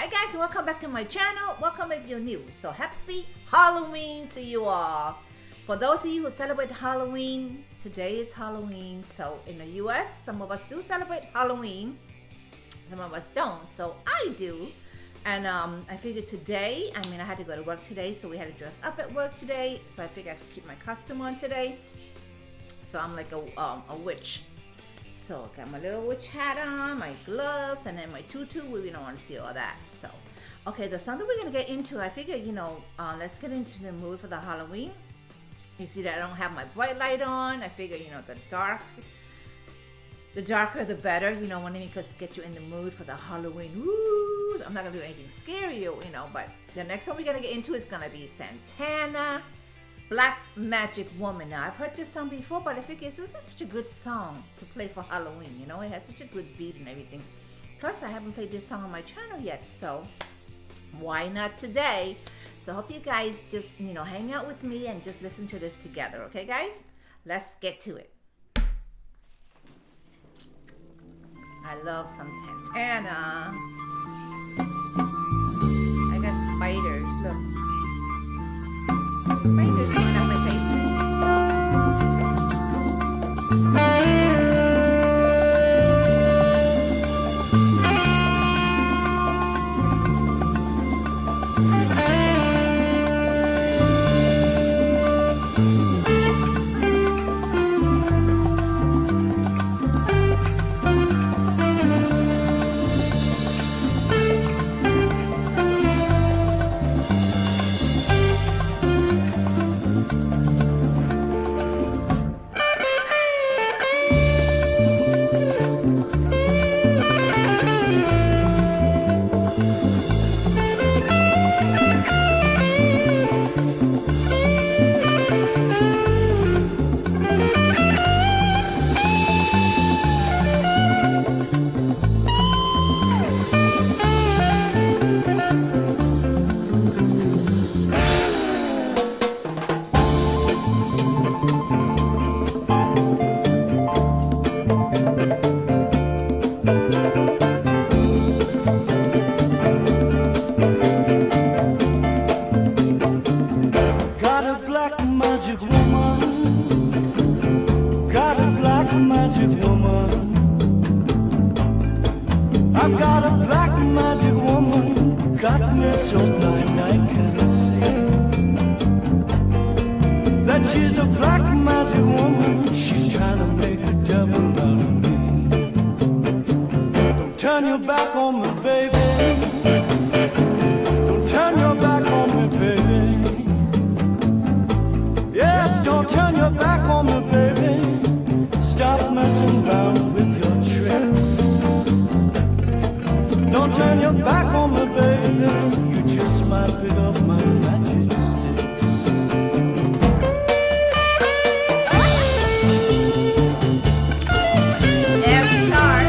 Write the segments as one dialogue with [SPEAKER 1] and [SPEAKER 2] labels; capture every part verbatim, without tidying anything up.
[SPEAKER 1] Hi guys, welcome back to my channel. Welcome if you're new. So happy Halloween to you all. For those of you who celebrate Halloween, today is Halloween. So in the U S, some of us do celebrate Halloween, some of us don't. So I do. And um, I figured today, I mean I had to go to work today, so we had to dress up at work today. So I figured I could keep my costume on today. So I'm like a, um, a witch. So I got my little witch hat on, my gloves, and then my tutu. We don't want to see all that. So, okay, there's something we're gonna get into. I figured, you know, uh, let's get into the mood for the Halloween. You see that I don't have my bright light on. I figure, you know, the dark, the darker the better. You know, when it because get you in the mood for the Halloween. Woo! I'm not gonna do anything scary, you know. But the next one we're gonna get into is gonna be Santana. Black Magic Woman. Now, I've heard this song before, but I figure this is such a good song to play for Halloween. You know, it has such a good beat and everything. Plus, I haven't played this song on my channel yet, so why not today? So, I hope you guys just, you know, hang out with me and just listen to this together. Okay, guys? Let's get to it. I love some Santana. I got spiders. Look. Spiders coming out my face.
[SPEAKER 2] I've got a black magic woman, got me so blind I can't see that she's a black magic woman. She's trying to make a devil out of me. Don't turn your back on me, baby. Don't turn your back on me, baby. Yes, don't turn your back on me, baby. Stop messing around with your tricks. Don't turn your back on me, baby. You just might pick up my magic sticks.
[SPEAKER 1] There we are.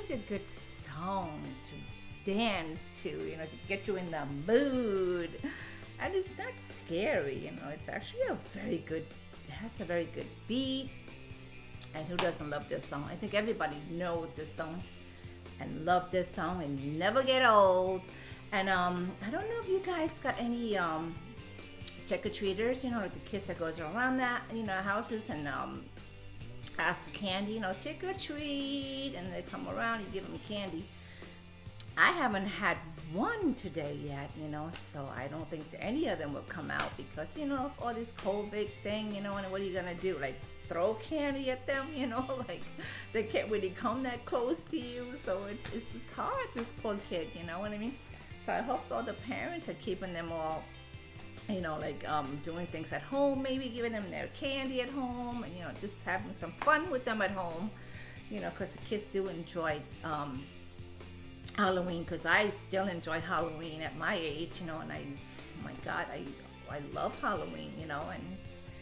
[SPEAKER 1] such a good song to dance to, you know, to get you in the mood. And it's not scary, you know, it's actually a very good, it has a very good beat. And who doesn't love this song? I think everybody knows this song and love this song and never get old. And um, I don't know if you guys got any um, trick-or-treaters, you know, like the kids that goes around that, you know, houses and um, ask for candy, you know, trick-or-treat, and they come around, you give them candy. I haven't had one today yet, you know, so I don't think that any of them will come out because, you know, of all this COVID thing, you know, and what are you gonna do? Like throw candy at them, you know, like they can't really come that close to you, so it's, it's hard, this poor kid, you know what I mean? So I hope all the parents are keeping them all, you know, like um, doing things at home, maybe giving them their candy at home, and, you know, just having some fun with them at home, you know, because the kids do enjoy um, Halloween, because I still enjoy Halloween at my age, you know, and I, oh my God, I, I love Halloween, you know, and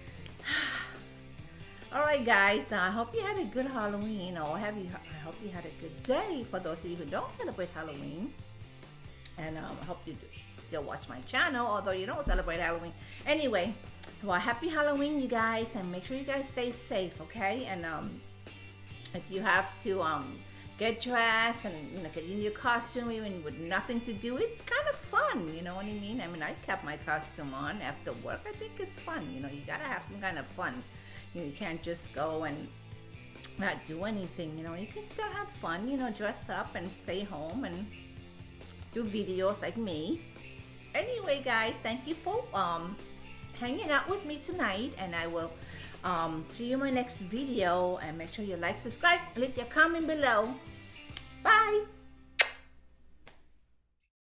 [SPEAKER 1] all right, guys, I hope you had a good Halloween, or have you, I hope you had a good day for those of you who don't celebrate Halloween, and um, I hope you do still watch my channel, although you don't celebrate Halloween. Anyway, well, happy Halloween, you guys, and make sure you guys stay safe, okay? And um, if you have to um, get dressed and, you know, get in your costume even with nothing to do, it's kind of fun, you know what I mean? I mean, I kept my costume on after work. I think it's fun, you know, you gotta have some kind of fun. You know, you can't just go and not do anything, you know, you can still have fun, you know, dress up and stay home and do videos like me. Anyway, guys, thank you for um, hanging out with me tonight, and I will um, see you in my next video, and make sure you like, subscribe, leave your comment below. Bye!